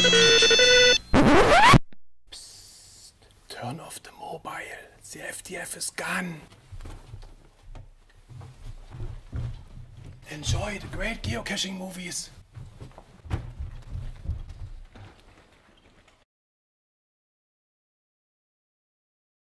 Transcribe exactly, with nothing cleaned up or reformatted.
Psst. Turn off the mobile. The F D F is gone. Enjoy the great geocaching movies.